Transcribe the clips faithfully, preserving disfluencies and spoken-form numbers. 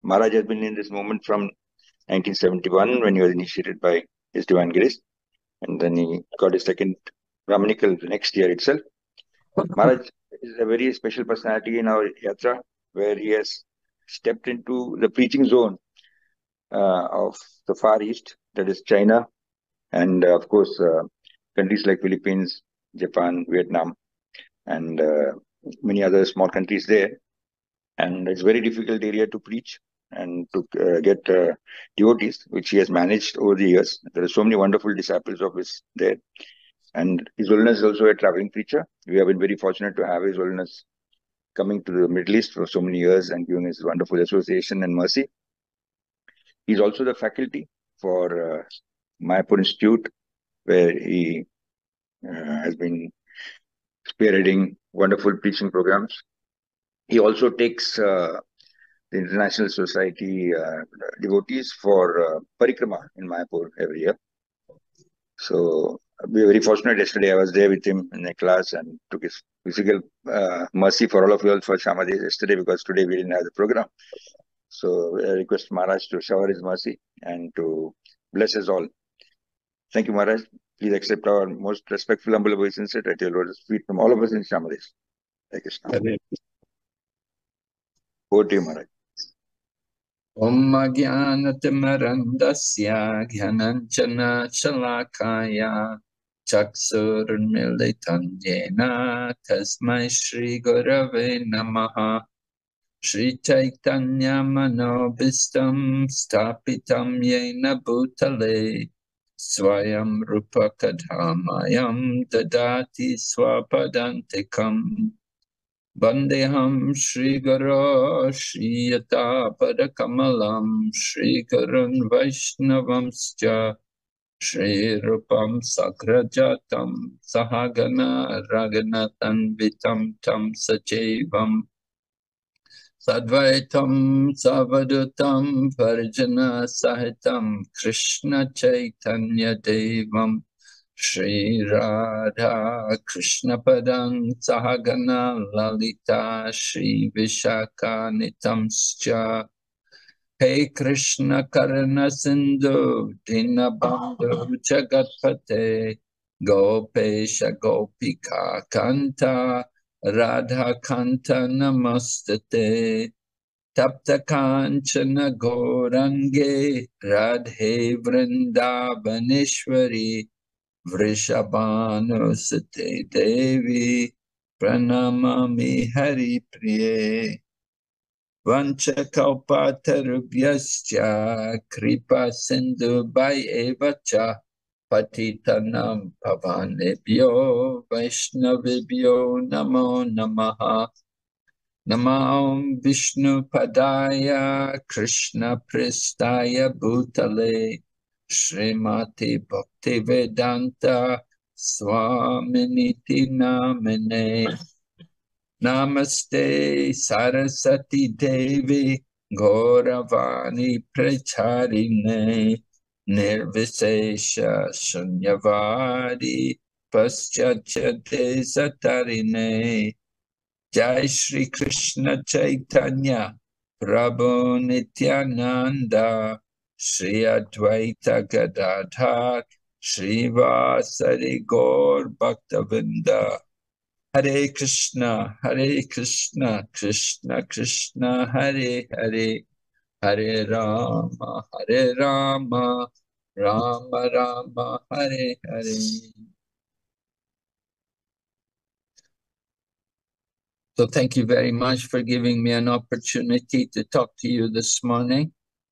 Maharaj has been in this movement from nineteen seventy-one when he was initiated by His Divine Grace, and then he got his second Brahminical the next year itself. Maharaj is a very special personality in our yatra, where he has stepped into the preaching zone uh, of the Far East, that is China, and uh, of course uh, countries like Philippines, Japan, Vietnam, and uh, many other small countries there. And it's a very difficult area to preach and to uh, get uh, devotees, which he has managed over the years. There are so many wonderful disciples of his there. And His Holiness is also a traveling preacher. We have been very fortunate to have His Holiness coming to the Middle East for so many years and giving his wonderful association and mercy. He's also the faculty for uh, Mayapur Institute, where he uh, has been spearheading wonderful preaching programs. He also takes uh, the International Society uh, devotees for uh, Parikrama in Mayapur every year. So we were very fortunate. Yesterday I was there with him in a class and took his physical uh, mercy for all of you all for Shama Days yesterday, because today we didn't have the program. So I request Maharaj to shower his mercy and to bless us all. Thank you, Maharaj. Please accept our most respectful, humble obeisance at your Lotus feet from all of us in Shama Days. Hare Krishna. Over to you, Maharaj. Om Jnanatimirandasya Jnananjana Shalakaya Chaksurmilitam Yena Tasmai Shri Gurave Namaha. Shri Chaitanya Manobhistam Stapitam Yena Bhutale Swayam Rupa Kadhamayam Dadati Swapadantikam. Vandeham Shri Guru Shri Yata Padakamalam Shri Gurun Vaishnavamscha Shri Rupam Sagrajatam Sahagana Raghunathan Vitam Tam Sajevam Sadvaitam Savadutam Varjana Sahitam Krishna Chaitanya Devam Shri Radha Krishna Padang Sahagana Lalita Shri Vishaka Nitamscha. Hey Krishna Karana Sindhu Dinabandhu Jagatpate Gopesha Gopika Kanta Radha Kanta Namastate Tapta Kanchana Gorange Radhe Vrindavaneshwari Vrishabhanusate Devi Pranamami Hari Priye Vanchakalpatarubhyascha Kripa Sindhu Bhayevacha Patitanam Pavanebhyo Vaishnavibhyo Namo Namaha. Namam Vishnu Padaya Krishna Pristaya Bhutale Srimati Bhaktivedanta Swaminiti Namine. Namaste Sarasati Devi Gauravani Pracharine Nirvisesha Shunyavadi Paschachate Satarine. Jai Shri Krishna Chaitanya Prabhu Nityananda Shri Advaita Gadadhar Shri Vasari Gaur Bhaktavinda. Hare Krishna, Hare Krishna, Krishna Krishna, Hare Hare, Hare Rama, Hare Rama, Rama Rama, Hare Hare. So thank you very much for giving me an opportunity to talk to you this morning.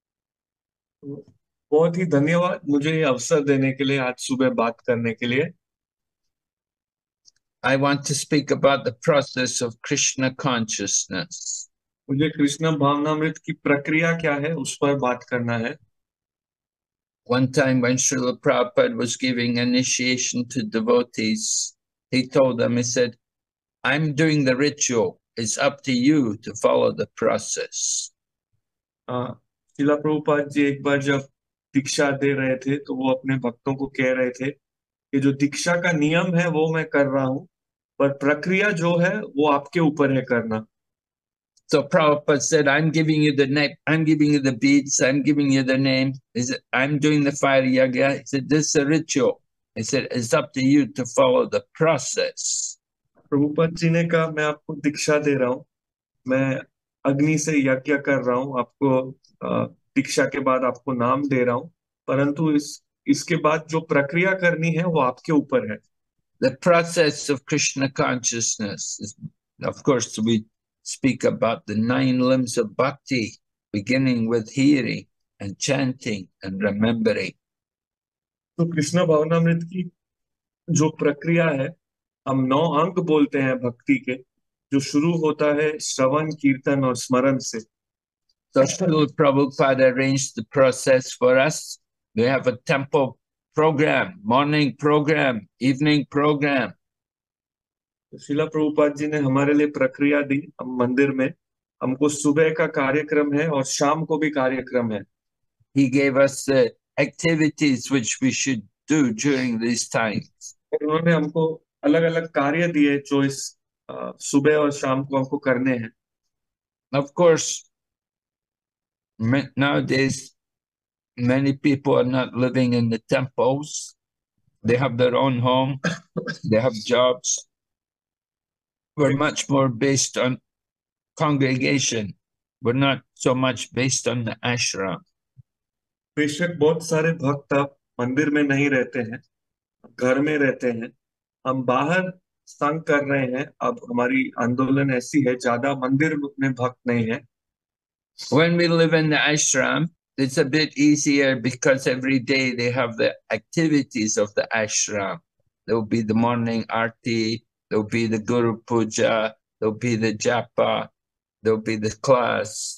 बहुत ही धन्यवाद मुझे ये अवसर देने के लिए, आज सुबह बात करने के लिए. I want to speak about the process of Krishna consciousness. मुझे कृष्ण भावनामृत की प्रक्रिया क्या है उस पर बात करना है. One time when Srila Prabhupada was giving initiation to devotees, he told them, he said, I'm doing the ritual. It's up to you to follow the process. Srila Prabhupada ji एक बार जब दीक्षा दे रहे थे तो वो अपने भक्तों को कह रहे थे कि जो दीक्षा का नियम है वो मैं कर रहा हूँ, पर प्रक्रिया जो है वो आपके ऊपर है करना. So Prabhupada said, I'm giving you the name, I'm giving you the beads, I'm giving you the name. He said, I'm doing the fire yaga. He said, this is a ritual. He said, it's up to you to follow the process. Prabhupada ji ने कहा मैं आपको दीक्षा दे रहा हूँ, मैं अग्नि से यज्ञ कर रहा हूँ, आपको अ, दीक्षा के बाद आपको नाम दे रहा हूँ, परंतु इस इसके बाद जो प्रक्रिया करनी है वो आपके ऊपर है. The process of Krishna consciousness is, of course, we speak about the nine limbs of bhakti, beginning with hearing and chanting and remembering. तो कृष्ण भावनामृत की जो प्रक्रिया है, हम नौ अंग बोलते हैं भक्ति के, जो शुरू होता है श्रवण, कीर्तन और स्मरण से. So Srila Prabhupada arranged the process for us. We have a temple program, morning program, evening program. तो शिला प्रभुपाद जी ने हमारे लिए प्रक्रिया दी. हम मंदिर में हमको सुबह का कार्यक्रम है और शाम को भी कार्यक्रम है. He gave us the activities which we should do during these times. और उन्होंने हमको अलग अलग कार्य दिए जो इस अ, सुबह और शाम को हमको करने हैं. Of course, ma- nowadays, many people are not living in the temples. They have their own home, they have jobs. We're much more based on congregation. We're not so much based on the ashram. बेशक बहुत सारे भक्त अब मंदिर में नहीं रहते हैं, घर में रहते हैं. हम बाहर संग कर रहे हैं. अब हमारी आंदोलन ऐसी है, ज्यादा मंदिर में भक्त नहीं है. When we live in the ashram, it's a bit easier because every day they have the activities of the ashram. There'll be the morning arti, there'll be the Guru Puja, there'll be the japa, there'll be the class.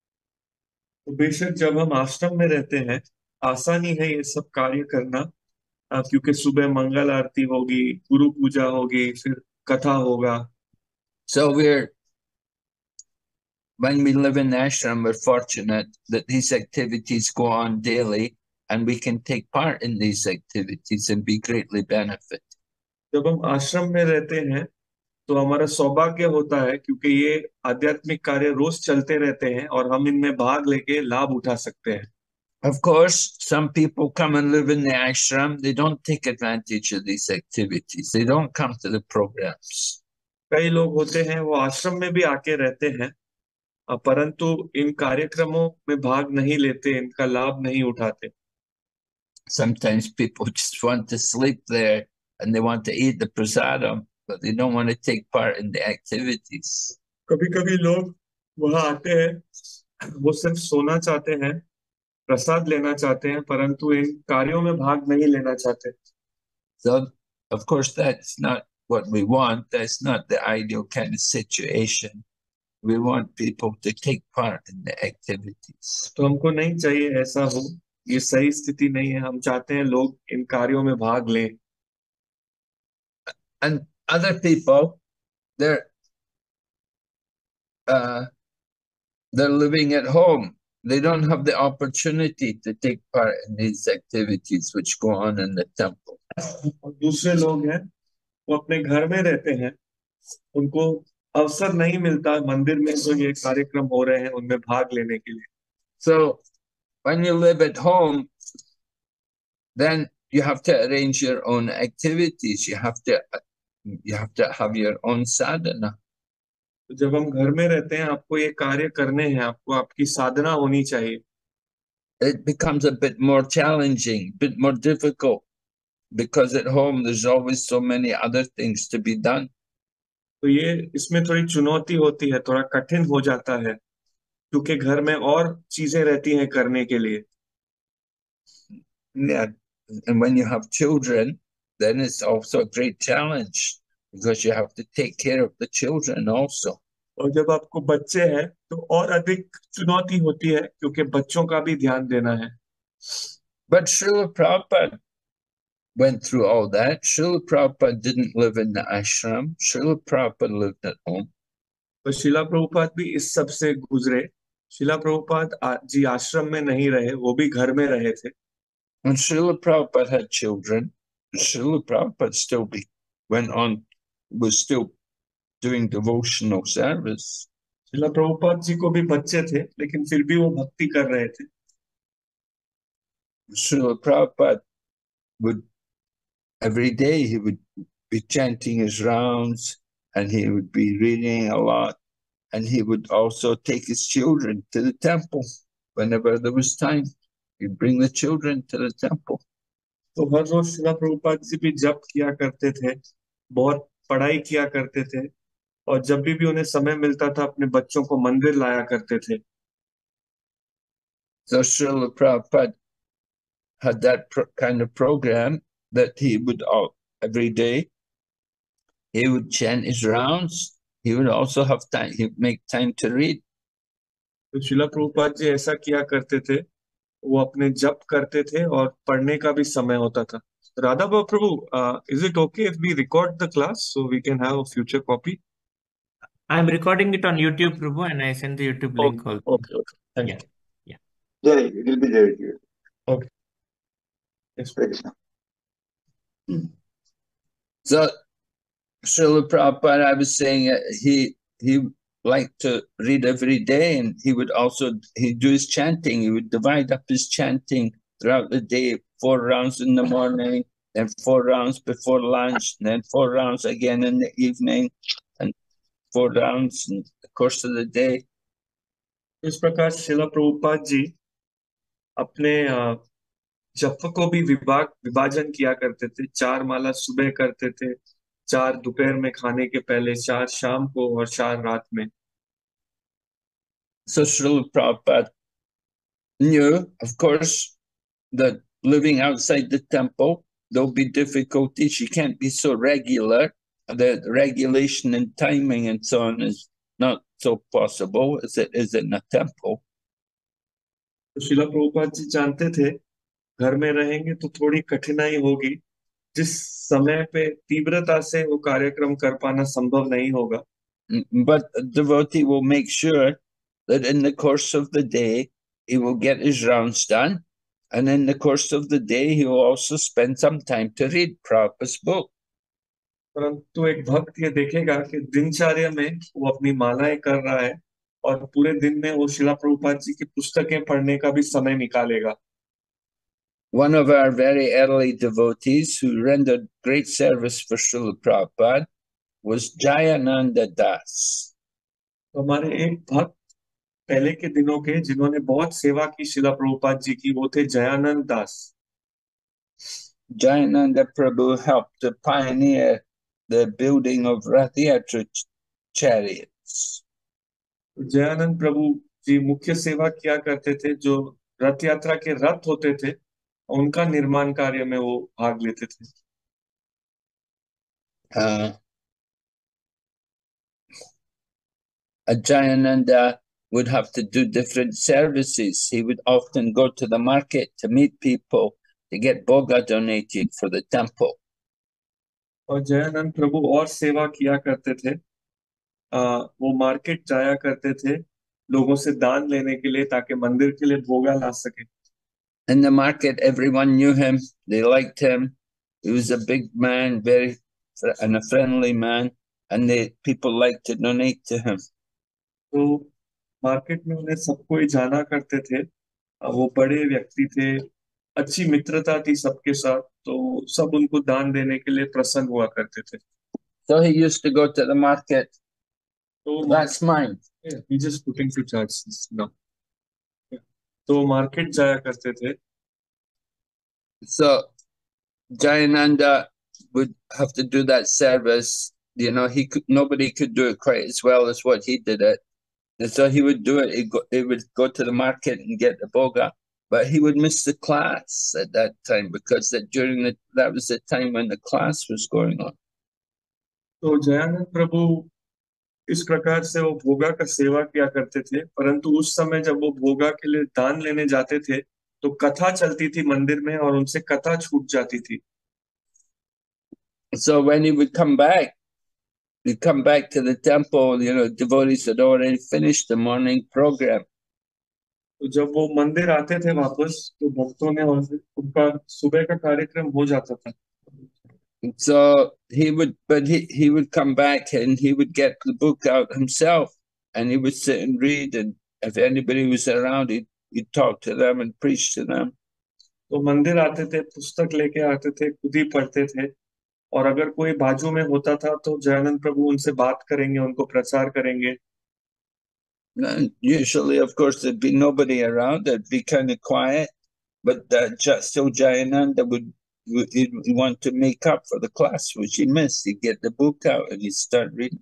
तो बेशक जब हम आश्रम में रहते हैं, आसानी है ये सब कार्य करना, अ, क्योंकि सुबह मंगल आरती होगी, गुरु पूजा होगी, फिर कथा होगा. So we're, when we live in the ashram, we're fortunate that these activities go on daily and we can take part in these activities and be greatly benefited. जब हम आश्रम में रहते हैं तो हमारा सौभाग्य होता है, क्योंकि ये आध्यात्मिक कार्य रोज चलते रहते हैं और हम इनमें भाग लेके लाभ उठा सकते हैं. Of course, some people come and live in the ashram. They don't take advantage of these activities. They don't come to the programs. कई लोग होते हैं वो आश्रम में भी आके रहते हैं, अ, परंतु इन कार्यक्रमों में भाग नहीं लेते, इनका लाभ नहीं उठाते. Sometimes people just want to sleep there and they want to eat the prasadam, but they don't want to take part in the activities. कभी कभी लोग वहां आते हैं, वो सिर्फ सोना चाहते हैं, प्रसाद लेना चाहते हैं, परंतु इन कार्यों में भाग नहीं लेना चाहते. So, of course, that's not what we want. That's not the ideal kind of situation. We want people to take part in the activities. तो हमको नहीं चाहिए ऐसा हो, ये सही स्थिति नहीं है. हम चाहते हैं लोग इन कार्यों में भाग लें. And other people, they're uh, they're living at home. They don't have the opportunity to take part in these activities which go on in the temple. और दूसरे लोग हैं वो अपने घर में रहते हैं, उनको अवसर नहीं मिलता मंदिर में जो ये कार्यक्रम हो रहे हैं उनमें भाग लेने के लिए. So when you live at home, then you have to arrange your own activities. You have to you have to have your own sadhana. तो जब हम घर में रहते हैं, आपको ये कार्य करने हैं, आपको आपकी साधना होनी चाहिए. It becomes a bit more challenging, a bit more difficult, because at home there's always so many other things to be done. तो ये इसमें थोड़ी चुनौती होती है, थोड़ा कठिन हो जाता है, क्योंकि घर में और चीजें रहती हैं करने के लिए. Yeah, and when you have children, then it's also a great challenge because you have to take care of the children also. और जब आपको बच्चे हैं तो और अधिक चुनौती होती है, क्योंकि बच्चों का भी ध्यान देना है. But Srila Prabhupada went through all that. Srila Prabhupada didn't live in the ashram. Srila Prabhupada lived at home. तो शिला प्रभुपाद भी इस सब से गुजरे. शिला प्रभुपाद आ- जी आश्रम में नहीं रहे, वो भी घर में रहे थे. When Srila Prabhupada had children, Srila Prabhupada still be, went on, was still doing devotional service. शिला प्रभुपाद जी को भी बच्चे थे, लेकिन फिर भी वो भक्ति कर रहे थे। Srila Prabhupada would, every day he would be chanting his rounds and he would be reading a lot. And he would also take his children to the temple whenever there was time. He'd bring the children to the temple. तो हर रोज शिला प्रभुपाद जी भी जप किया करते थे, बहुत पढ़ाई किया करते थे, और जब भी भी उन्हें समय मिलता था अपने बच्चों को मंदिर लाया करते थे। So Srila Prabhupada had that pro- kind of program that he would all, every day he would chant his rounds. He would also have time. He would make time to read. तो शिला प्रभुपाद जी ऐसा किया करते थे, वो अपने जप करते थे और पढ़ने का भी समय होता था। Radha Prabhu, is it okay if we record the class so we can have a future copy? I'm recording it on YouTube, Prabhu, and I send the YouTube link also. Okay, okay. Thank Yeah. you. Yeah, it will be there with you. Okay. Yes, Hare Krishna. So Srila Prabhupada, I was saying uh, he he liked to read every day, and he would also he'd do his chanting. He would divide up his chanting throughout the day, four rounds in the morning, then four rounds before lunch, and then four rounds again in the evening, and four rounds in the course of the day. इस प्रकार शिला प्रभुपाद जी अपने अ, जप को भी विभाग विभाजन किया करते थे। चार माला सुबह करते थे, चार दोपहर में खाने के पहले, चार शाम को और चार रात में। So Srila Prabhupada knew, of course, that living outside the temple, there'll be difficulties. You can't be so regular. The regulation and timing and so on is not so possible as it is in a temple. तो शिला प्रभुपाद जी जानते थे, घर में रहेंगे तो थोड़ी कठिनाई होगी, जिस समय पे तीव्रता से वो कार्यक्रम कर पाना संभव नहीं होगा। But a devotee will make sure that in the course of the day, he will get his rounds done. And in the course of the day, he will also spend some time to read Prabhupada's book. परंतु एक भक्त ये देखेगा कि दिनचर्या में वो अपनी मालाएं कर रहा है और पूरे दिन में वो शिला प्रभुपाद जी की पुस्तकें पढ़ने का भी समय निकालेगा। One of our very early devotees who rendered great service for Srila Prabhupada was Jayananda Das. तो हमारे एक भक्त पहले के दिनों के जिन्होंने बहुत सेवा की शिला प्रभुपाद जी की, वो थे जयानंद दास। Jayananda Prabhu helped to pioneer the building of Rath Yatra chariots. Jayanand प्रभु जी मुख्य सेवा किया करते थे, जो रथ यात्रा के रथ होते थे उनका निर्माण कार्य में वो भाग लेते थे। Uh, Jayananda would have to do different services. He would often go to the market to meet people to get boga donated for the temple. और जयानंद प्रभु और सेवा किया करते थे। आ, वो मार्केट जाया करते थे लोगों से दान लेने के लिए, ताकि मंदिर के लिए भोगा ला सके। In the market, everyone knew him. They liked him. He was a big man, very and a friendly man, and they people liked to donate to him. तो मार्केट में उन्हें सबको ही जाना करते थे। वो बड़े व्यक्ति थे, अच्छी मित्रता थी सबके साथ, तो सब उनको दान देने के लिए प्रसन्न हुआ करते थे। So he used to go to the market. तो That's mine. Yeah, he just putting to charge now. Yeah. तो मार्केट जाया करते थे। So Jayananda would have to do that service. You know, he could nobody could do it quite as well as what he did it. And so he would do it. He, go, he would go to the market and get the boga, but he would miss the class at that time because that during the that was the time when the class was going on. तो जयानंद प्रभु इस प्रकार से वो भोगा का सेवा किया करते थे, परंतु उस समय जब वो भोगा के लिए दान लेने जाते थे तो कथा चलती थी मंदिर में और उनसे कथा छूट जाती थी। So when he would come back, he'd come back to the temple, you know, devotees had already finished the morning program. तो जब वो मंदिर आते थे वापस, तो भक्तों ने उनका सुबह का कार्यक्रम हो जाता था। So he would, but he, he would come back and he would get the book out himself and he would sit and read, and if anybody was around, he'd, he'd talk to them and preach to them. तो मंदिर आते थे, पुस्तक लेके आते थे, खुद ही पढ़ते थे, और अगर कोई बाजू में होता था तो जयानंद प्रभु उनसे बात करेंगे, उनको प्रचार करेंगे. And usually, of course, there'd be nobody around. It'd be kind of quiet, but that just so Jayananda would he'd want to make up for the class which he missed. He'd get the book out and he'd start reading.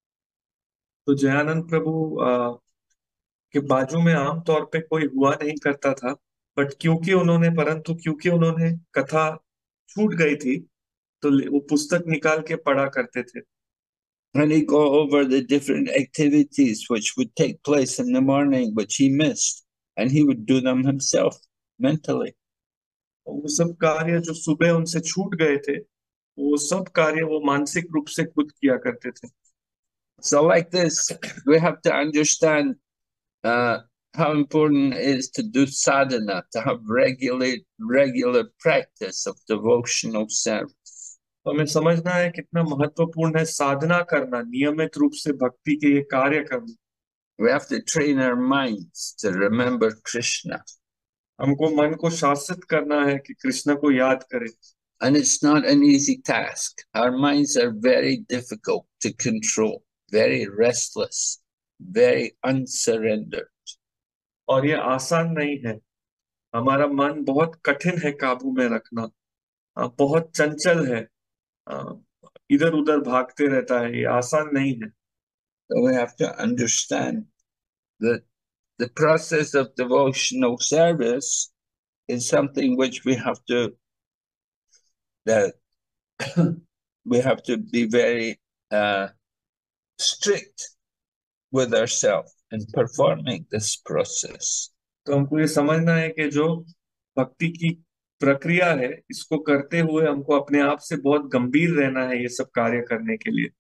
तो जयानंद प्रभु आ, के बाजू में आमतौर पे कोई हुआ नहीं करता था, बट क्योंकि उन्होंने परंतु क्योंकि उन्होंने कथा छूट गई थी, तो वो पुस्तक निकाल के पढ़ा करते थे. And he'd go over the different activities which would take place in the morning, which he missed, and he would do them himself mentally. वो सब कार्य जो सुबह उनसे छूट गए थे, वो सब कार्य वो मानसिक रूप से खुद किया करते थे. So like this, we have to understand uh, how important it is to do sadhana, to have regular, regular practice of devotional service. तो हमें समझना है कितना महत्वपूर्ण है साधना करना, नियमित रूप से भक्ति के ये कार्य करना. We have to train our minds to remember Krishna. हमको मन को शासित करना है कि कृष्ण को याद करें. And it's not an easy task. Our minds are very difficult to control, very restless, very unsurrendered. और ये आसान नहीं है. हमारा मन बहुत कठिन है काबू में रखना, बहुत चंचल है, इधर उधर भागते रहता है, ये आसान नहीं है. So we have to understand that the process of devotional service is something which we have to that we have to be very uh, strict with ourselves in performing this process. तो हमको ये समझना है कि जो भक्ति की प्रक्रिया है, इसको करते हुए हमको अपने आप से बहुत गंभीर रहना है ये सब कार्य करने के लिए.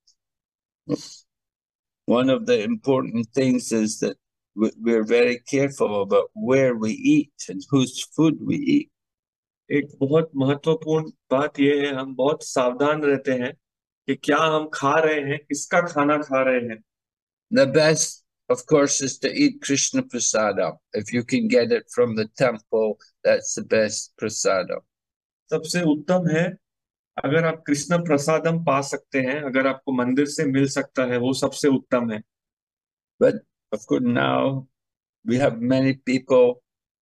One of the important things is that we're very careful about where we eat and whose food we eat. एक बहुत महत्वपूर्ण बात यह है, हम बहुत सावधान रहते हैं कि क्या हम खा रहे हैं, किसका खाना खा रहे हैं. The best, of course, is to eat Krishna prasadam. If you can get it from the temple, that's the best prasadam. सबसे उत्तम है अगर आप कृष्ण प्रसादम पा सकते हैं, अगर आपको मंदिर से मिल सकता है, वो सबसे उत्तम है. But of course, now we have many people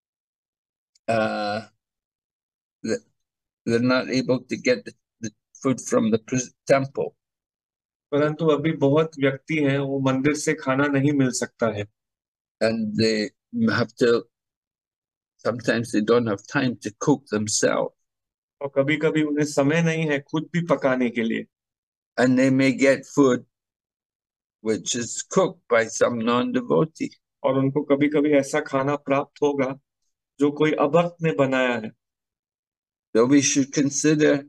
uh, that they're not able to get the, the food from the temple. परंतु अभी बहुत व्यक्ति हैं, वो मंदिर से खाना नहीं मिल सकता है. And they have to, sometimes they don't have time to cook themselves. और कभी कभी उन्हें समय नहीं है खुद भी पकाने के लिए. And they may get food which is cooked by some non-devotee. और उनको कभी कभी ऐसा खाना प्राप्त होगा जो कोई अभक्त ने बनाया है. So we should consider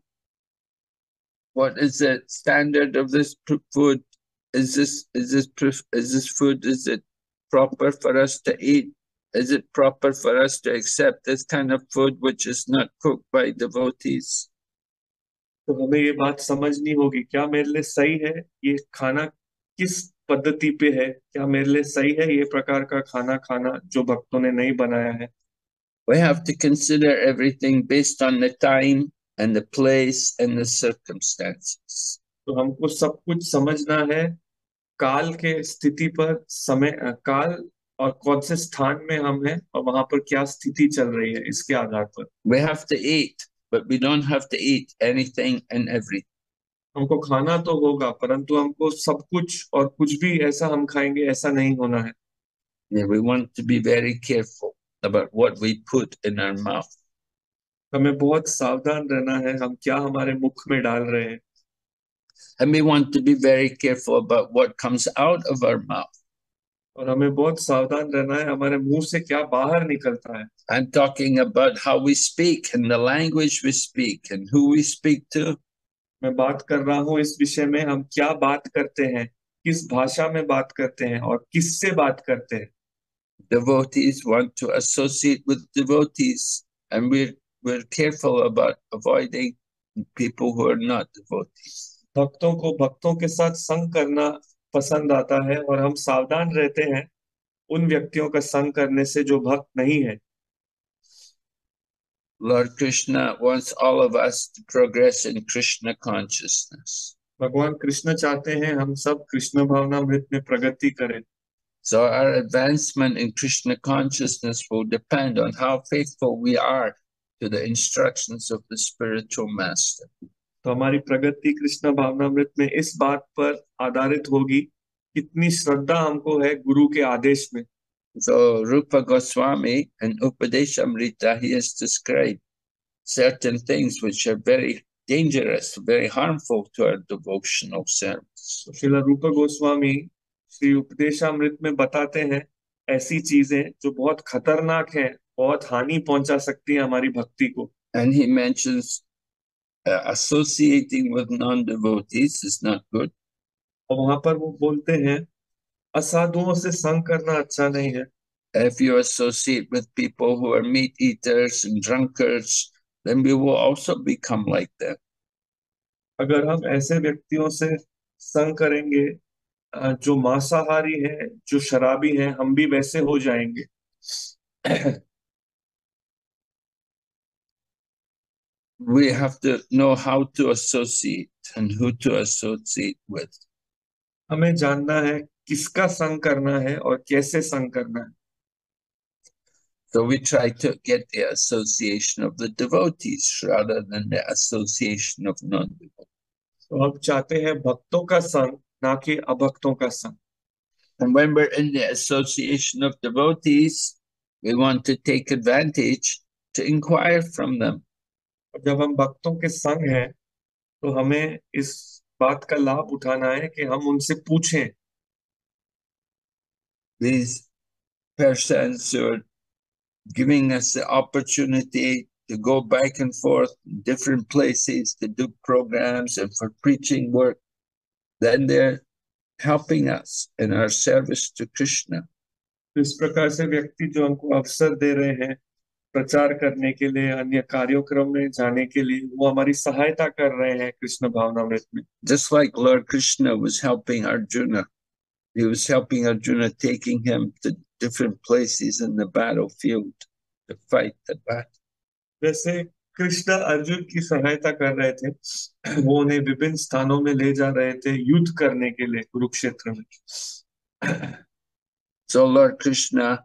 what is the standard of this food. Is this is this is this food, is it proper for us to eat? Is it proper for us to accept this kind of food which is not cooked by devotees? तो हमें ये बात समझनी होगी, क्या मेरे लिए सही है ये खाना, किस पद्धति पे है, क्या मेरे लिए सही है ये प्रकार का खाना खाना जो भक्तों ने नहीं बनाया है. We have to consider everything based on the time and the place and the circumstances. तो हमको सब कुछ समझना है काल के स्थिति पर, समय काल और कौन से स्थान में हम हैं और वहां पर क्या स्थिति चल रही है, इसके आधार पर. We have to eat, but we don't have to eat anything and everything. हमको खाना तो होगा, परंतु हमको सब कुछ और कुछ भी ऐसा हम खाएंगे ऐसा नहीं होना है. Yeah, we want to be very careful about what we put in our mouth. हमें बहुत सावधान रहना है हम क्या हमारे मुख में डाल रहे हैं. And we want to be very careful about what comes out of our mouth. और हमें बहुत सावधान रहना है हमारे मुंह से क्या बाहर निकलता है. I'm talking about how we speak and the language we speak and who we speak to. मैं बात कर रहा हूँ इस विषय में, हम क्या बात करते हैं, किस भाषा में बात करते हैं और किससे बात करते हैं. Devotees want to associate with devotees, and we're we're careful about avoiding people who are not devotees. भक्तों को भक्तों के साथ संग करना पसंद आता है और हम सावधान रहते हैं उन व्यक्तियों का संग करने से जो भक्त नहीं है। Lord Krishna wants all of us to progress in Krishna consciousness. भगवान कृष्ण चाहते हैं हम सब कृष्ण भावनामृत में प्रगति करें। So our advancement in Krishna consciousness will depend on how faithful we are to the instructions of the spiritual master. तो हमारी प्रगति कृष्ण भावनामृत में इस बात पर आधारित होगी कितनी श्रद्धा हमको है गुरु के आदेश में। So Rupa Goswami in Upadeshamrita, he has described certain things which are very dangerous, very harmful to our devotional service. Srila रूप गोस्वामी श्री उपदेशामृत में बताते हैं ऐसी चीजें जो बहुत खतरनाक है, बहुत हानि पहुंचा सकती है हमारी भक्ति को। And he mentions uh, associating with non-devotees is not good. और वहां पर वो बोलते हैं असाधुओं से संग करना अच्छा नहीं है। If you associate with people who are meat eaters and drunkards, then we will also become like them. अगर हम ऐसे व्यक्तियों से संग करेंगे जो मांसाहारी है, जो शराबी है, हम भी वैसे हो जाएंगे। We have to know how to associate and who to associate with. हमें जानना है किसका संग करना है और कैसे संग करना है। So we try to get the association of the devotees rather than the association of non-devotees. तो हम चाहते हैं भक्तों का संग, ना कि अभक्तों का संग। And when we're in the association of devotees, we want to take advantage to inquire from them. जब हम भक्तों के संग हैं, तो हमें इस बात का लाभ उठाना है कि हम उनसे पूछें। These persons who are giving us the opportunity to go back and forth in different places to do programs and for preaching work, then they're helping us in our service to Krishna. इस प्रकार से व्यक्ति जो हमको अवसर दे रहे हैं प्रचार करने के लिए, अन्य कार्यक्रम में जाने के लिए, वो हमारी सहायता कर रहे हैं कृष्ण भावनामृत में। Just like Lord Krishna was helping Arjuna, he was helping Arjuna, taking him to different places in the battlefield to fight the battle. जैसे कृष्ण अर्जुन की सहायता कर रहे थे, वो उन्हें विभिन्न स्थानों में ले जा रहे थे युद्ध करने के लिए कुरुक्षेत्र में। So Lord Krishna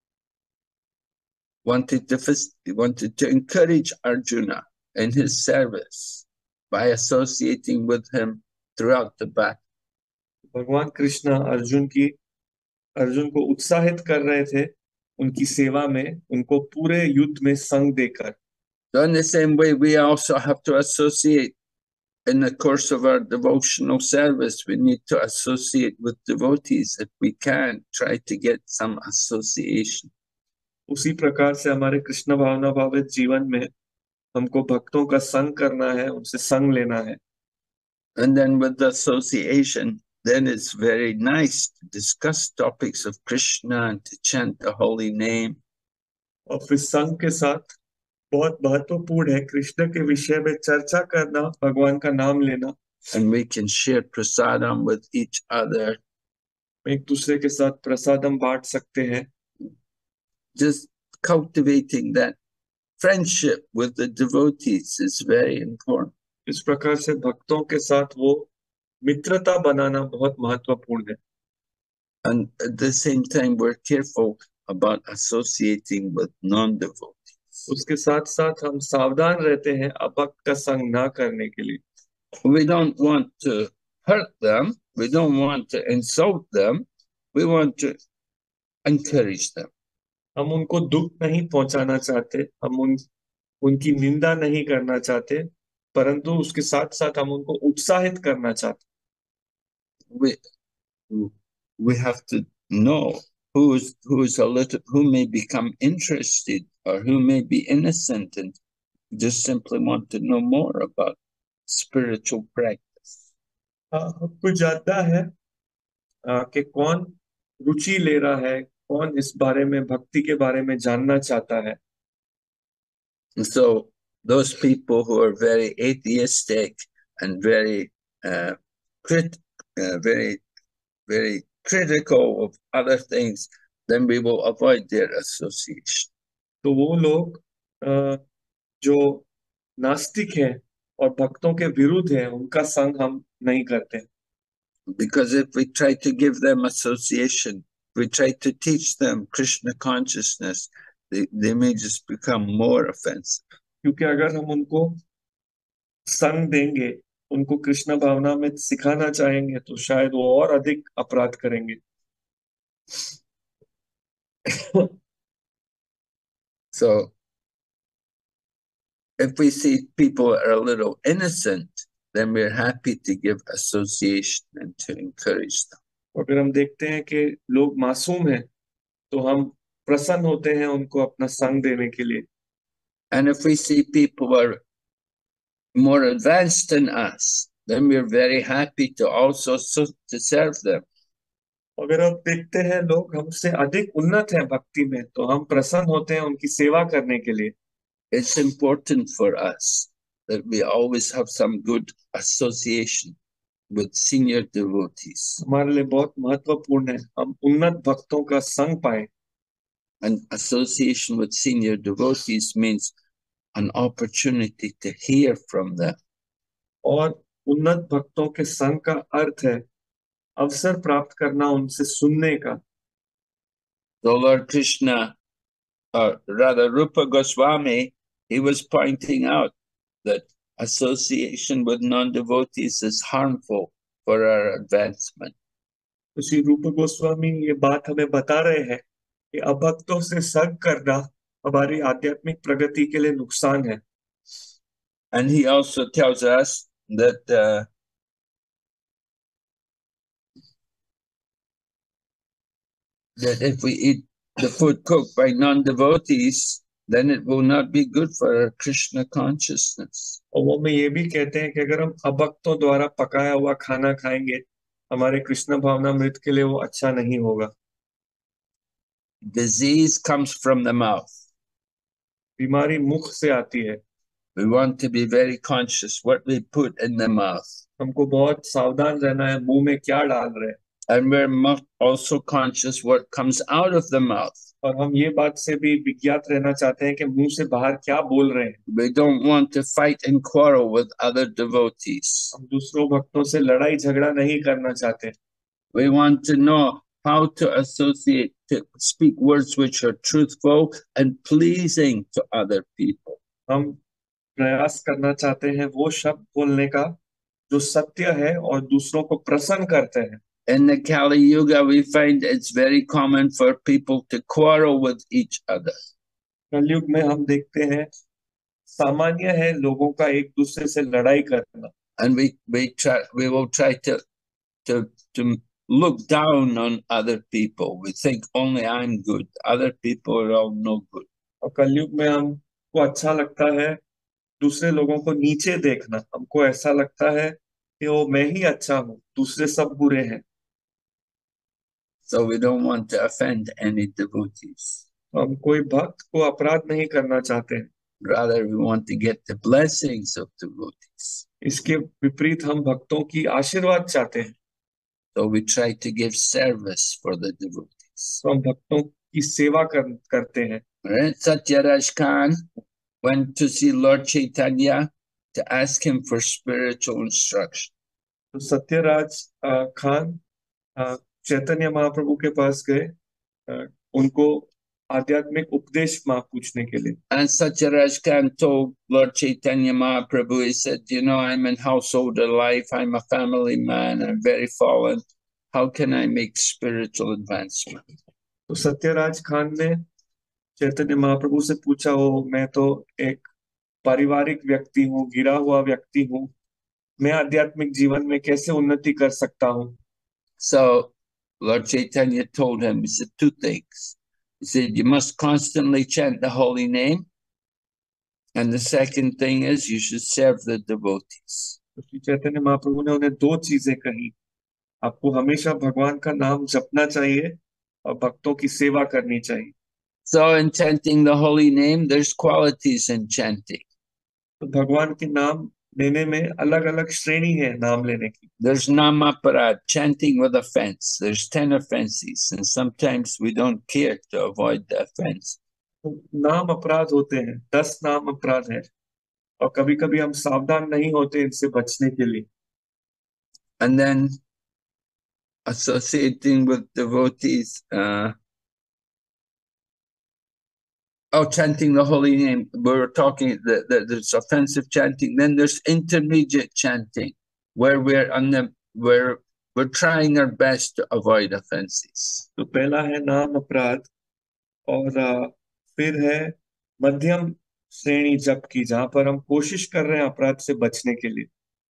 wanted to wanted to encourage Arjuna in his service by associating with him throughout the battle. भगवान कृष्ण अर्जुन की अर्जुन को उत्साहित कर रहे थे उनकी सेवा में, उनको पूरे युद्ध में संग देकर। So in the same way, we also have to associate in the course of our devotional service. We need to associate with devotees if we can, try to get some association. उसी प्रकार से हमारे कृष्ण भावना भावित जीवन में हमको भक्तों का संग करना है, उनसे संग लेना है। And then with the association, then it's very nice to discuss topics of Krishna and to chant the holy name. और फिर संग के साथ बहुत महत्वपूर्ण है कृष्ण के विषय में चर्चा करना, भगवान का नाम लेना। And we can share prasadam with each other. एक दूसरे के साथ प्रसादम बांट सकते हैं। Just cultivating that friendship with the devotees is very important. इस प्रकार से भक्तों के साथ वो मित्रता बनाना बहुत महत्वपूर्ण है। And at the same time, we're careful about associating with non-devotees. उसके साथ साथ हम सावधान रहते हैं अभक्त का संग ना करने के लिए। We don't want to hurt them. We don't want to insult them. We want to encourage them. हम उनको दुख नहीं पहुंचाना चाहते, हम उन उनकी निंदा नहीं करना चाहते, परंतु उसके साथ साथ हम उनको उत्साहित करना चाहते। We we have to know who's who's a little who may become interested or who may be innocent and just simply want to know more about spiritual practice. हाँ, हमको जानना है कि कौन रुचि ले रहा है, कौन इस बारे में भक्ति के बारे में जानना चाहता है। So those people who are very atheistic and very uh, crit, uh, very very critical of other things, then we will avoid their association. तो वो लोग अ, जो नास्तिक हैं और भक्तों के विरुद्ध हैं, उनका संग हम नहीं करते, Because if we try to give them association, we try to teach them Krishna consciousness, they, they may just become more offensive. क्योंकि अगर हम उनको संग देंगे, उनको कृष्ण भावना में सिखाना चाहेंगे, तो शायद वो और अधिक अपराध करेंगे. So if we see people are a little innocent, then we're happy to give association and to encourage them. अगर हम देखते हैं कि लोग मासूम हैं, तो हम प्रसन्न होते हैं उनको अपना संग देने के लिए. And if we see people are more advanced than us, then we're very happy to also so, to serve them. अगर आप देखते हैं लोग हमसे अधिक उन्नत हैं भक्ति में, तो हम प्रसन्न होते हैं उनकी सेवा करने के लिए. It's important for us that we always have some good association with senior devotees. हमारे लिए बहुत महत्वपूर्ण है हम उन्नत भक्तों का संग पाए. And association with senior devotees means an opportunity to hear from them. और उन्नत भक्तों के संग का अर्थ है अवसर प्राप्त करना उनसे सुनने का. So Lord Krishna, or rather Rupa Goswami, he was pointing out that association with non-devotees is harmful for our advancement. तो श्री रूप गोस्वामी ये बात हमें बता रहे हैं कि अभक्तों से संग करना हमारी आध्यात्मिक प्रगति के लिए नुकसान है. And he also tells us that uh, that if we eat the food cooked by non-devotees, then it will not be good for our Krishna consciousness. और वो में ये भी कहते हैं कि अगर हम अभक्तों द्वारा पकाया हुआ खाना खाएंगे, हमारे कृष्ण भावना मृत के लिए वो अच्छा नहीं होगा. Disease comes from the mouth. बीमारी मुख से आती है. We want to be very conscious what we put in the mouth. हमको बहुत सावधान रहना है मुंह में क्या डाल रहे हैं. And we're also conscious what comes out of the mouth. और हम ये बात से भी विज्ञात रहना चाहते हैं कि मुंह से बाहर क्या बोल रहे हैं. We don't want to fight and quarrel with other devotees. हम दूसरों भक्तों से लड़ाई झगड़ा नहीं करना चाहते. We want to know how to associate, to speak words which are truthful and pleasing to other people. हम प्रयास करना चाहते हैं वो शब्द बोलने का जो सत्य है और दूसरों को प्रसन्न करते हैं. In the Kali Yuga, we find it's very common for people to quarrel with each other. कलयुग में हम देखते हैं सामान्य है लोगों का एक दूसरे से लड़ाई करना. And we we try we will try to to to look down on other people. We think only I'm good. Other people are all no good. और कलयुग में हमको अच्छा लगता है दूसरे लोगों को नीचे देखना. हमको ऐसा लगता है कि वो मैं ही अच्छा हूँ, दूसरे सब बुरे हैं. So we don't want to offend any devotees. हम कोई भक्त को अपराध नहीं करना चाहते हैं. Rather, we want to get the blessings of devotees. इसके विपरीत हम भक्तों की आशीर्वाद चाहते हैं. So we try to give service for the devotees. तो हम भक्तों की सेवा कर, करते हैं. Right? Satyaraj Khan went to see Lord Chaitanya to ask him for spiritual instruction. तो सत्यराज खान चैतन्य महाप्रभु के पास गए उनको आध्यात्मिक उपदेश पूछने के लिए. And Satyaraj Khan told Lord Chaitanya Mahaprabhu, he said, you know, I'm in householder life, I'm a family man, I'm very fallen. How can I make spiritual advancement? तो सत्यराज खान ने चैतन्य महाप्रभु से पूछा, हो मैं तो एक पारिवारिक व्यक्ति हूँ, गिरा हुआ व्यक्ति हूँ, मैं आध्यात्मिक जीवन में कैसे उन्नति कर सकता हूँ. So Lord Chaitanya told him, he said two things. He said, you must constantly chant the holy name. And the second thing is you should serve the devotees. तो चैतन्य महाप्रभु ने उन्हें दो चीजें कही. आपको हमेशा भगवान का नाम जपना चाहिए और भक्तों की सेवा करनी चाहिए. So in chanting the holy name, there's qualities in chanting. तो भगवान के नाम लेने में अलग अलग श्रेणी है नाम लेने की. There's namaparad, chanting with offense. There's ten offenses, and sometimes we don't care to avoid the offense. तो नाम अपराध होते हैं, दस नाम अपराध है, और कभी कभी हम सावधान नहीं होते इनसे बचने के लिए. And then associating with devotees, uh, oh, chanting the holy name. We were talking that, that there's offensive chanting. Then there's intermediate chanting, where we're on the where we're trying our best to avoid offenses. तो पहला है नाम अपराध, और आ, फिर है मध्यम श्रेणी जप की, जहां पर हम कोशिश कर रहे हैं अपराध से बचने के लिए.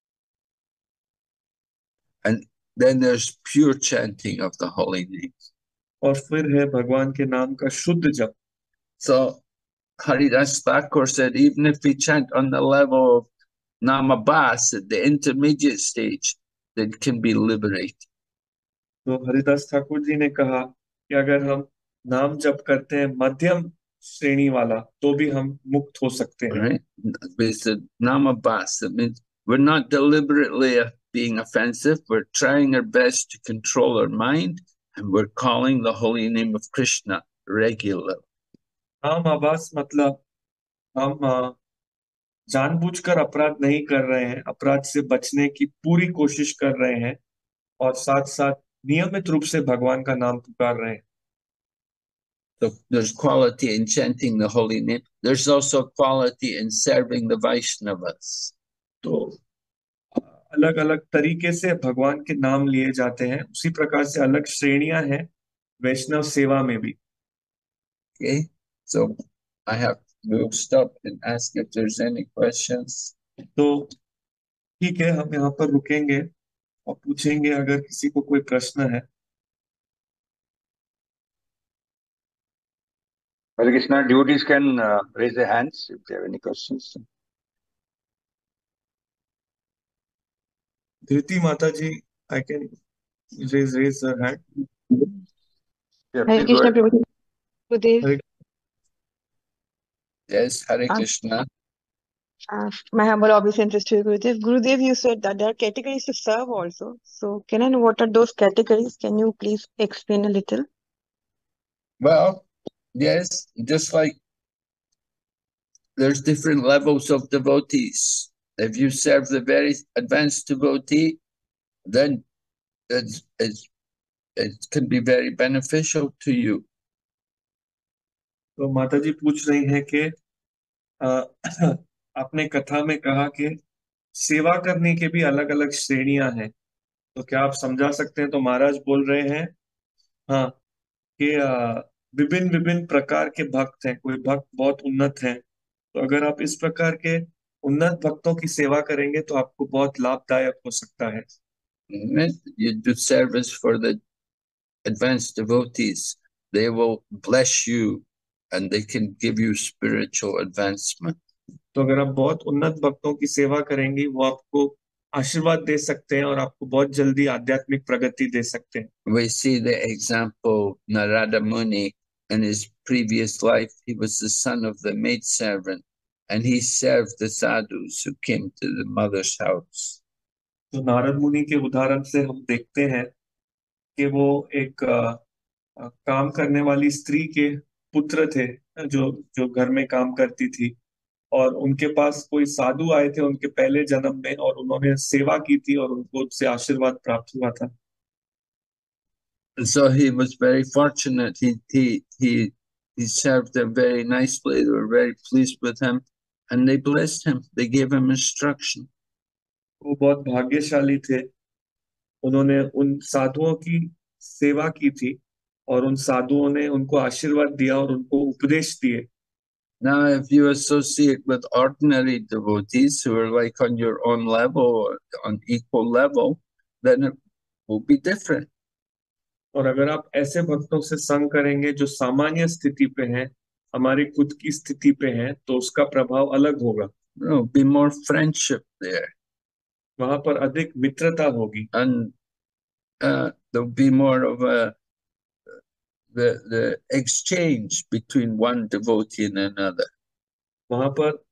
And then there's pure chanting of the holy name. और फिर है भगवान के नाम का शुद्ध जप. So Haridas Thakur said, even if we chant on the level of Namabas at the intermediate stage, that can be liberated. तो हरिदास ठाकुर जी ने कहा कि अगर हम नाम जप करते हैं मध्यम श्रेणी वाला, तो भी हम मुक्त हो सकते हैं. Right? We said Namabas. That means we're not deliberately being offensive. We're trying our best to control our mind, and we're calling the holy name of Krishna regularly. नाम आभास मतलब हम जानबूझकर अपराध नहीं कर रहे हैं, अपराध से बचने की पूरी कोशिश कर रहे हैं, और साथ साथ नियमित रूप से भगवान का नाम पुकार रहे हैं. So there's quality in chanting the holy name. There's also quality in serving the Vaishnavas. तो अलग अलग तरीके से भगवान के नाम लिए जाते हैं, उसी प्रकार से अलग श्रेणियां हैं वैष्णव सेवा में भी. Okay, so I have to stop and ask if there's any questions. तो ठीक है, हम यहाँ पर रुकेंगे और पूछेंगे अगर किसी को कोई प्रश्न है. Hare Krishna, devotees can uh, raise their hands if they have any questions. धृति माता जी, I can raise raise her hand. Yeah, Hare please go Krishna, ahead. Prabhuji. Gurudev. Hare- Yes, Hare Um, Krishna. Uh, my humble obeisance to you, Gurudev. Gurudev, you said that there are categories to serve also. So, can I know what are those categories? Can you please explain a little? Well, yes, just like there's different levels of devotees. If you serve the very advanced devotee, then it's, it's, it can be very beneficial to you. तो माता जी पूछ रही हैं कि आ, आपने कथा में कहा कि सेवा करने के भी अलग अलग श्रेणियां हैं, तो क्या आप समझा सकते हैं? तो महाराज बोल रहे हैं हाँ कि विभिन्न विभिन्न प्रकार के भक्त हैं. कोई भक्त बहुत उन्नत हैं, तो अगर आप इस प्रकार के उन्नत भक्तों की सेवा करेंगे तो आपको बहुत लाभदायक हो सकता है. You do service for the advanced devotees. They will bless you and they can give you spiritual advancement. तो अगर आप बहुत उन्नत भक्तों की सेवा करेंगे, वो आपको आशीर्वाद दे सकते हैं और आपको बहुत जल्दी आध्यात्मिक प्रगति दे सकते हैं. We see the example Narada Muni. In his previous life, he was the son of the maidservant, and he served the sadhus who came to the mother's house. तो नारद मुनि के उदाहरण से हम देखते हैं कि वो एक आ, आ, काम करने वाली स्त्री के पुत्र थे, जो जो घर में काम करती थी, और उनके पास कोई साधु आए थे उनके पहले जन्म में, और उन्होंने सेवा की थी और उनको उससे आशीर्वाद प्राप्त हुआ था. So he was very fortunate. He he he he served them very nicely. They were very pleased with him, and they blessed him. They gave him instruction. वो बहुत भाग्यशाली थे. उन्होंने उन साधुओं की सेवा की थी और उन साधुओं ने उनको आशीर्वाद दिया और उनको उपदेश दिए. Now, if you associate with ordinary devotees who are like on your own level, or on equal level, then it will be different. और अगर आप ऐसे भक्तों से संग करेंगे जो सामान्य स्थिति पे हैं, हमारी खुद की स्थिति पे हैं, तो उसका प्रभाव अलग होगा. There will be more friendship there, वहां पर अधिक मित्रता होगी, and uh, there'll be more of a the the exchange between one devotee and another. वहां पर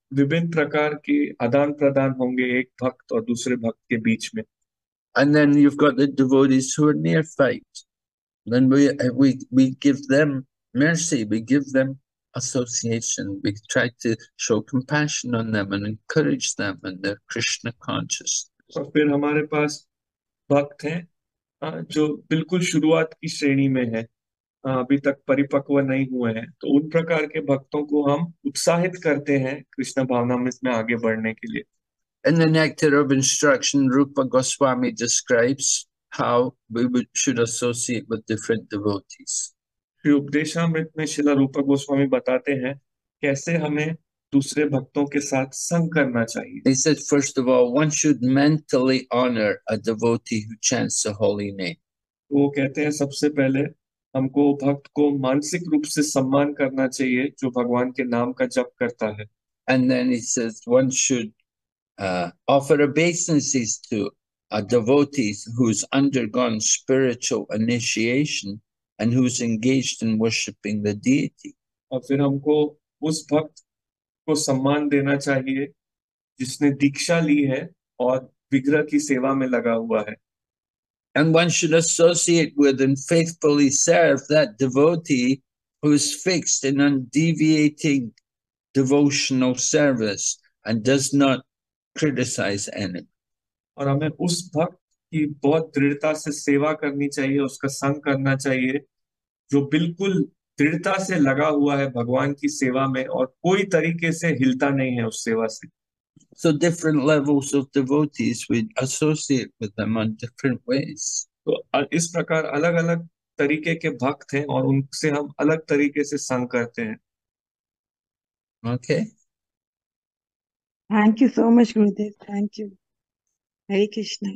विभिन्न प्रकार के आदान प्रदान होंगे एक भक्त और दूसरे भक्त के बीच में. And then you've got the devotees who are neophyte. Then we we we give them mercy. We give them association. We try to show compassion on them and encourage them in their Krishna consciousness. और फिर हमारे पास भक्त हैं अ, जो बिल्कुल शुरुआत की श्रेणी में है, अ, अभी तक परिपक्व नहीं हुए हैं. तो उन प्रकार के भक्तों को हम उत्साहित करते हैं कृष्ण भावना में इसमें आगे बढ़ने के लिए. In the Nectar of Instruction, Rupa Goswami describes how we would, should associate with different devotees. Shri Upadeshamrita में शिला रूपा गोस्वामी बताते हैं कैसे हमें दूसरे भक्तों के साथ संग करना चाहिए. He said, first of all, one should mentally honor a devotee who chants the holy name. वो कहते हैं सबसे पहले हमको भक्त को मानसिक रूप से सम्मान करना चाहिए जो भगवान के नाम का जप करता है. And then he says, one should uh, offer obeisances to a devotee who's undergone spiritual initiation and who's engaged in worshipping the deity. और फिर हमको उस भक्त को सम्मान देना चाहिए जिसने दीक्षा ली है और विग्रह की सेवा में लगा हुआ है. And one should associate with and faithfully serve that devotee who is fixed in undeviating devotional service and does not criticize anyone. और हमें उस भक्त की बहुत दृढ़ता से सेवा करनी चाहिए, उसका संग करना चाहिए जो बिल्कुल दृढ़ता से लगा हुआ है भगवान की सेवा में और कोई तरीके से हिलता नहीं है उस सेवा से. So different levels of devotees, we associate with them on different ways. तो अ- इस प्रकार अलग अलग तरीके के भक्त हैं और उनसे हम अलग तरीके से संग करते हैं. Okay? Thank you so much, Gurudev. Thank you. Hare Krishna.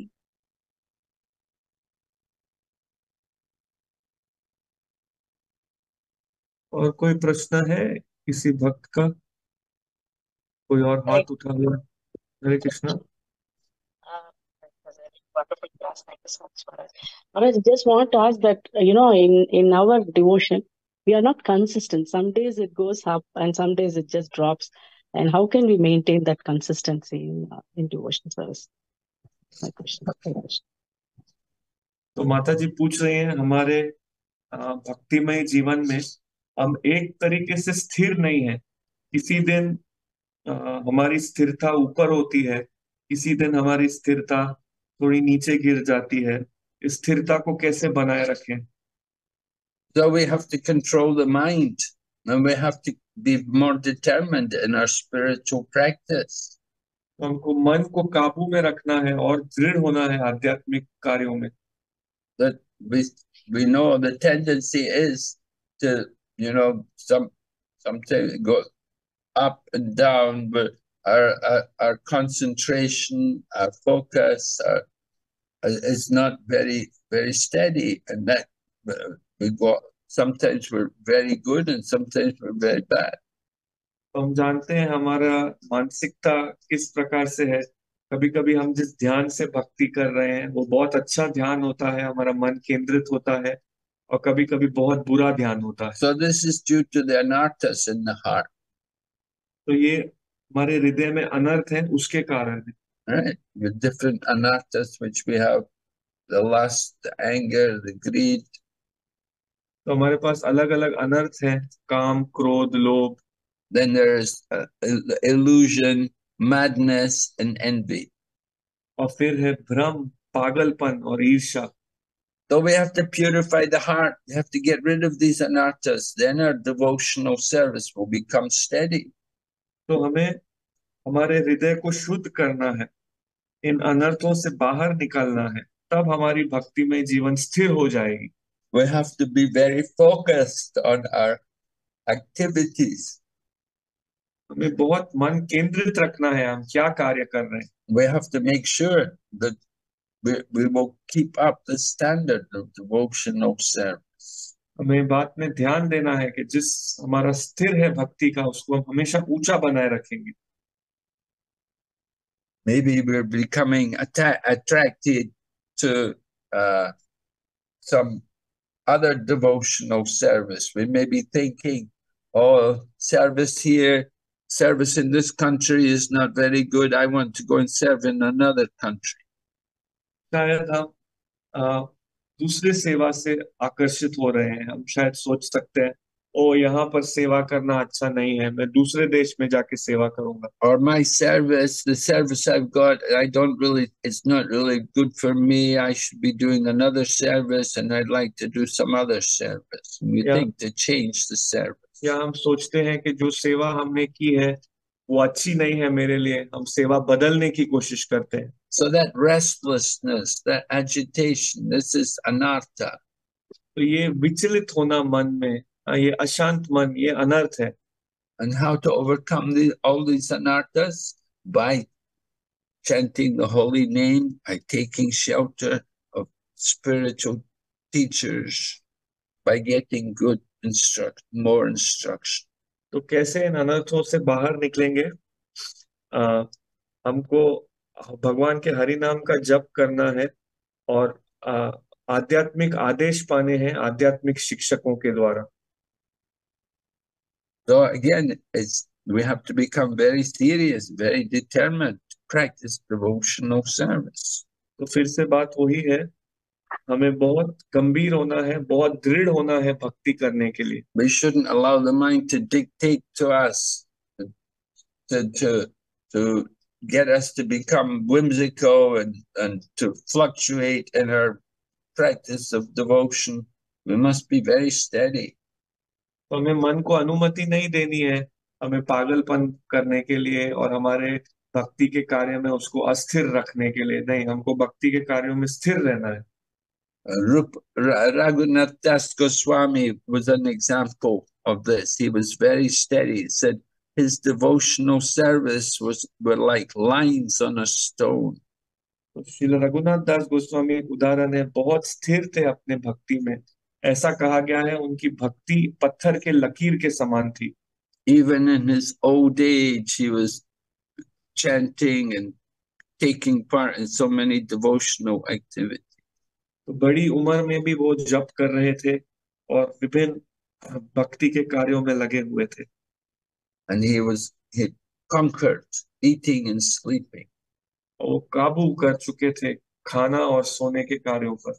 और कोई प्रश्न है किसी भक्त का? कोई और हाथ उठा हुआ? हरे Krishna. Uh, wonderful class. Thank you so much, Maharaj. Maharaj, I just want to ask that, uh, you know, in, in our devotion, we are not consistent. Some days it goes up and some days it just drops. And how can we maintain that consistency in, uh, in devotion service? My question. तो माता जी पूछ रही हैं हमारे अ, भक्तिमय जीवन में हम एक तरीके से स्थिर नहीं है. किसी दिन अ, हमारी स्थिरता ऊपर होती है, किसी दिन हमारी स्थिरता थोड़ी नीचे गिर जाती है. इस स्थिरता को कैसे बनाए रखें? So we have to control the mind and we have to be more determined in our spiritual practice. तो हमको मन को काबू में रखना है और दृढ़ होना है आध्यात्मिक कार्यों में. That we we know the tendency is to, you know, some sometimes go up and down, but our our, our concentration, our focus, our, is not very very steady, and that uh, we go. Sometimes we're very good, and sometimes we're very bad. तो हम जानते हैं हमारा मानसिकता किस प्रकार से है. कभी कभी हम जिस ध्यान से भक्ति कर रहे हैं वो बहुत अच्छा ध्यान होता है, हमारा मन केंद्रित होता है, और कभी कभी बहुत बुरा ध्यान होता है. So this is due to the anarthas in the heart. तो ये हमारे हृदय में अनर्थ है उसके कारण है. Right? With different anarthas, which we have the lust, the anger, the greed. तो हमारे पास अलग अलग अनर्थ हैं, काम, क्रोध, लोभ. Then there's uh, illusion, madness, and envy. और फिर है भ्रम, पागलपन और ईर्ष्या. So we have to purify the heart. We have to get rid of these anarthas. Then our devotional service will become steady. तो हमें हमारे हृदय को शुद्ध करना है, इन अनर्थों से बाहर निकलना है, तब हमारी भक्तिमय जीवन स्थिर हो जाएगी. We have to be very focused on our activities. हमें बहुत मन केंद्रित रखना है हम क्या कार्य कर रहे हैं. We have to make sure that we, we will keep up the standard of devotional service. हमें बात में ध्यान देना है कि जिस हमारा स्थिर है भक्ति का उसको हम हमेशा ऊंचा बनाए रखेंगे. Maybe we're becoming atta- attracted to uh, some other devotional service. We may be thinking, oh, service here service in this country is not very good. I want to go and serve in another country. शायद हम अ, दूसरे सेवा से आकर्षित हो रहे हैं। हम शायद सोच सकते हैं, ओ यहाँ पर सेवा करना अच्छा नहीं है, मैं दूसरे देश में जाके सेवा करूंगा। Or my service, the service I've got, I don't really, it's not really good for me. I should be doing another service and I'd like to do some other service. And we Yeah. think to change the service. या हम सोचते हैं कि जो सेवा हमने की है वो अच्छी नहीं है मेरे लिए, हम सेवा बदलने की कोशिश करते हैं। So that restlessness, that agitation, this is anartha. तो ये विचलित होना मन में, ये अशांत मन, ये अनर्थ है। And how to overcome the, all these anarthas? By chanting the holy name, by taking shelter of spiritual teachers, by getting good instruction, more instruction. तो कैसे इन अनर्थों से बाहर निकलेंगे? आ, हमको भगवान के हरि नाम का जप करना है और आ, आध्यात्मिक आदेश पाने हैं आध्यात्मिक शिक्षकों के द्वारा। So again, it's, we have to become very serious, very determined to practice devotional service. तो फिर से बात वही है, हमें बहुत गंभीर होना है, बहुत दृढ़ होना है भक्ति करने के लिए। We shouldn't allow the mind to dictate to us, to, to, to get us to become whimsical and, and to fluctuate in our practice of devotion. We must be very steady. तो हमें मन को अनुमति नहीं देनी है हमें पागलपन करने के लिए और हमारे भक्ति के कार्य में उसको अस्थिर रखने के लिए नहीं, हमको भक्ति के कार्यों में स्थिर रहना है। Rup, Raghunath Das Goswami was an example of this. He was very steady. He said his devotional service was were like lines on a stone. तो श्रील रघुनाथ दास गोस्वामी एक उदाहरण है, बहुत स्थिर थे अपने भक्ति में। ऐसा कहा गया है उनकी भक्ति पत्थर के लकीर के समान थी। Even in his old age, he was chanting and taking part in so many devotional activities. तो बड़ी उम्र में भी वो जप कर रहे थे और विभिन्न भक्ति के कार्यों में लगे हुए थे। And he was he conquered eating and sleeping. और वो काबू कर चुके थे खाना और सोने के कार्यों पर।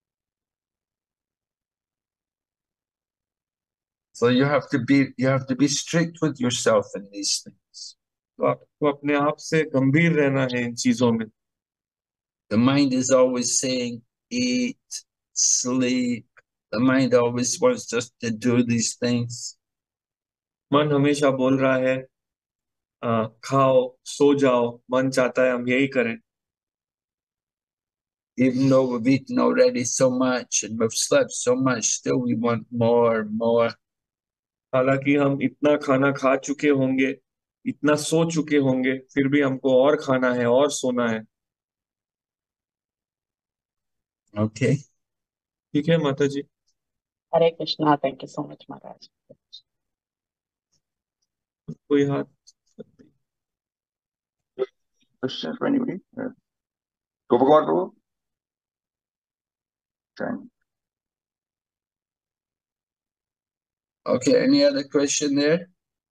So you have to be you have to be strict with yourself in these things. तो आपको अपने आप से गंभीर रहना है इन चीजों में। The mind is always saying, eat, sleep. The mind always wants us to do these things. मन हमेशा बोल रहा है आ, खाओ, सो जाओ, मन चाहता है हम यही करें। Even though we've eaten already so much and we've slept so much, still we want more, more. हालांकि हम इतना खाना खा चुके होंगे, इतना सो चुके होंगे, फिर भी हमको और खाना है और सोना है। Okay. ठीक है माता जी। Hare Krishna. Thank you so much, Maharaj. कोई हाथ? Questions for anybody? Uh, Gopakar Prabhu? Fine. Okay, any other question there?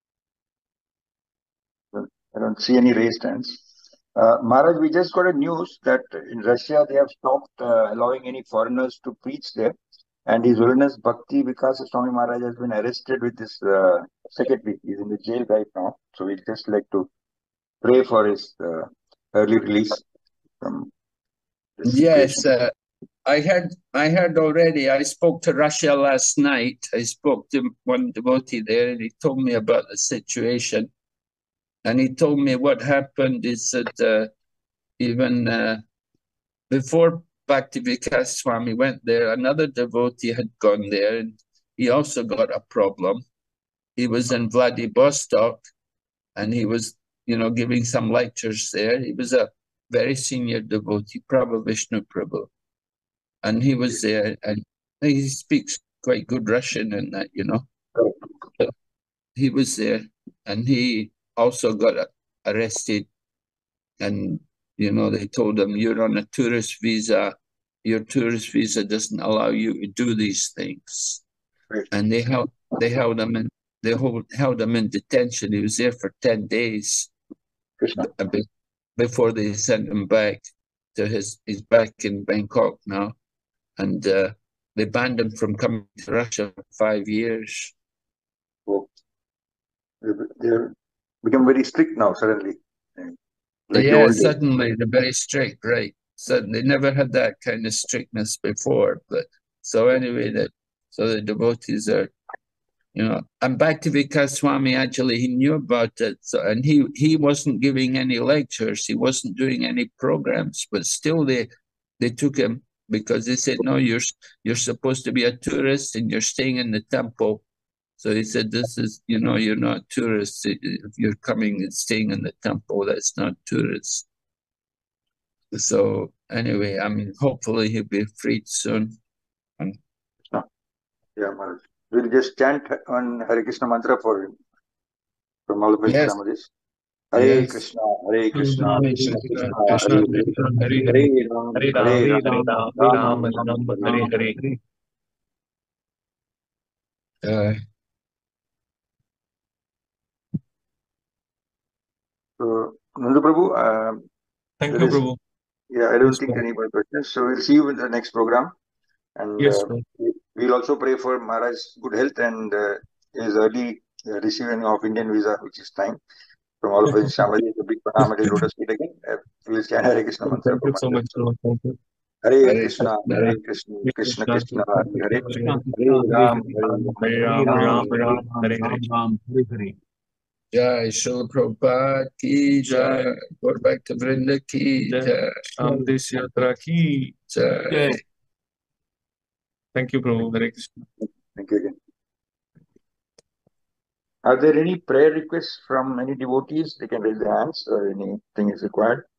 Well, I don't see any raised hands. Uh, Maharaj, we just got a news that in Russia they have stopped uh, allowing any foreigners to preach there. And His Holiness Bhakti Vikas Swami Maharaj has been arrested with his uh, secretary. He's in the jail right now. So we'd just like to pray for his uh, early release from this Yes, situation. uh, I heard. I heard already. I spoke to Russia last night. I spoke to one devotee there, and he told me about the situation. And he told me what happened is that uh, even uh, before Bhaktivedanta Swami went there, another devotee had gone there, and he also got a problem. He was in Vladivostok, and he was, you know, giving some lectures there. He was a very senior devotee, Prabhu Vishnu Prabhu. And he was there, and he speaks quite good Russian and that, you know. But he was there, and he also got arrested. And, you know, they told him, you're on a tourist visa. Your tourist visa doesn't allow you to do these things. Right. And they held, they held him in, they hold, held him in detention. He was there for ten days Krishna. b- before they sent him back to his, he's back in Bangkok now. And uh, they banned him from coming to Russia for five years. Oh. They they're become very strict now suddenly. Like the Yeah, old days. suddenly they're very strict, right? So they never had that kind of strictness before. But so anyway, that so the devotees are, you know, and Bhaktivedanta Swami actually he knew about it, so, and he he wasn't giving any lectures, he wasn't doing any programs, but still they they took him because they said, no, you're you're supposed to be a tourist and you're staying in the temple. So he said, this is, you know, you're not tourists. If you're coming and staying in the temple, that's not tourists. So anyway, I mean, hopefully he'll be freed soon. And Yeah, Maharaj. We'll just chant on Hare Krishna mantra for him from all of his yes, families. Hare yes. Krishna, Hare Krishna, Hare Krishna Krishna, Krishna, Krishna Hare Krishna, Hare, Hare Hare, Hare Ram, Hare Hare Ram, Ram, Hare Ram, Ram Ram Ram, Ram, Hare Hare Hare. Uh, So, Nandu Prabhu, uh, Thank there you, is, Prabhu. yeah, I don't Yes, think Prabhu. any more questions. So we'll see you in the next program. And Yes, uh, Prabhu. we- we'll also pray for Maharaj's good health and uh, his early uh, receiving of Indian visa, which is time. From all of us in Shamali, a big pranam at his lotus feet again. Uh, we'll chant Hare Krishna mantra Thank for you so Maharaj. much, Prabhu. Thank you. Hare Hare Krishna, Krishna, Hare Krishna, Hare Krishna Krishna, Krishna, Krishna Hare Krishna, Hare, Hare Hare Hare, Ram, Hare Hare Ram, Ram, Ram Ram Ram, Ram, Hare Hare. Hare Hare. Jai Srila Prabhupada ki jai, Gaur Bhakta Vrinda ki Jai. jai, Amdesh Yatra ki. jai. Jai. Thank you, Prabhu. Hare Krishna. Thank you again. Are there any prayer requests from any devotees? They can raise their hands or anything is required.